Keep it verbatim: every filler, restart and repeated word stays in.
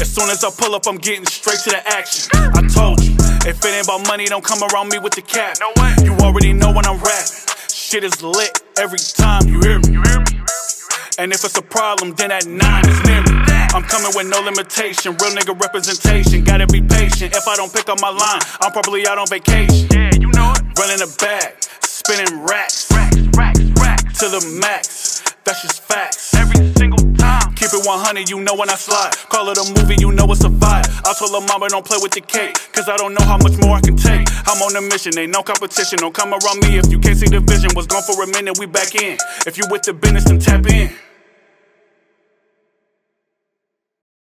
As soon as I pull up, I'm getting straight to the action. I told you, if it ain't about money, don't come around me with the cap. No way. You already know when I'm rapping. Shit is lit every time you hear me. You hear me? And if it's a problem, then that nine is near me. I'm coming with no limitation, real nigga representation. Gotta be patient, if I don't pick up my line, I'm probably out on vacation. Yeah, you know it. Running a bag, spinning racks, racks, racks, racks to the max. That's just facts. Every single time. Keep it one hundred, you know when I slide. Call it a movie, you know it's a vibe. I told her mama don't play with the cake, cause I don't know how much more I can take. I'm on a mission, ain't no competition. Don't come around me if you can't see the vision. Was gone for a minute, we back in. If you with the business, then tap in.